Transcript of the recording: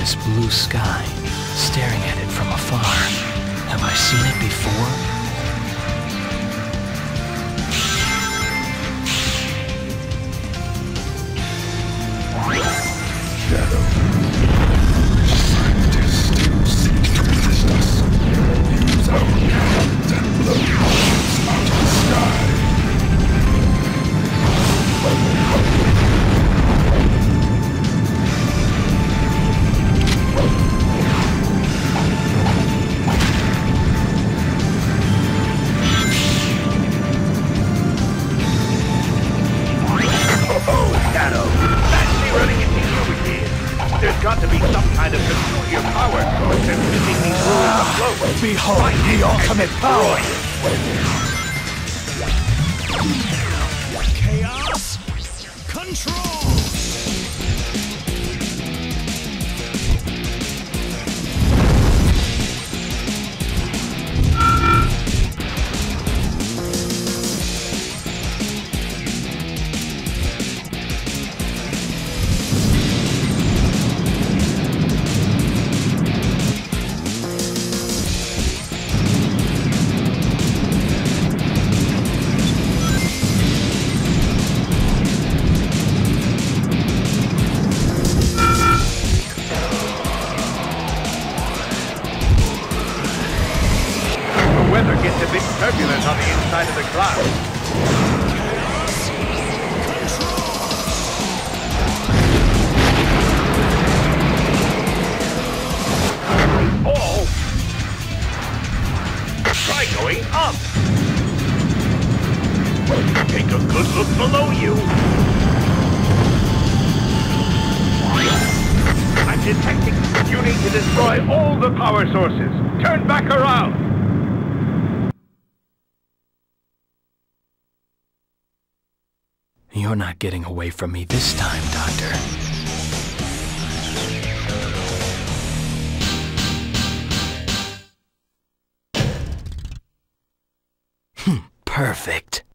this blue sky, staring at it from afar. Have I seen it before? Shadow. Scientists seek to resist us. Use our cannons and blow holes out of the sky. There's got to be some kind of peculiar power source that's keeping these ruins afloat. Behold the ultimate power! Chaos control! The weather gets a bit turbulent on the inside of the clouds. Oh! Try going up! Take a good look below you! I'm detecting. You need to destroy all the power sources. Turn back around! You're not getting away from me this time, Doctor. Perfect.